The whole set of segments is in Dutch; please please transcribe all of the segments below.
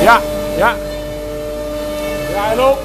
Ja, ja. Ja, hij loopt.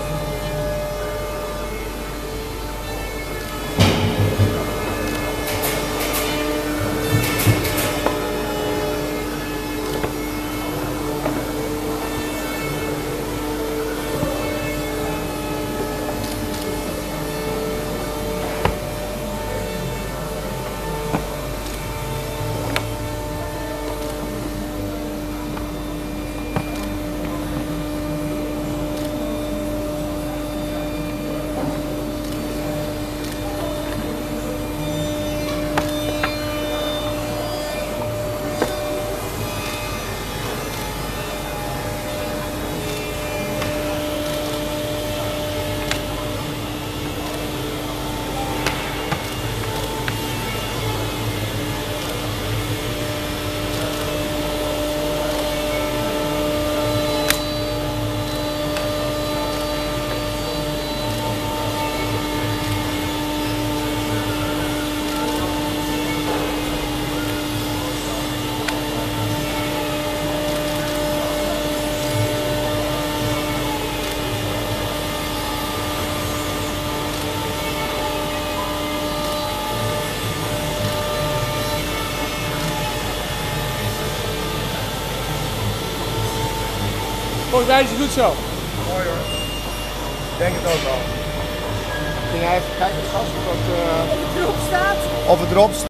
Volgens mij is het goed zo. Mooi hoor. Ik denk het ook wel. Ging hij even kijken, gast, of het erop staat. Of het erop staat.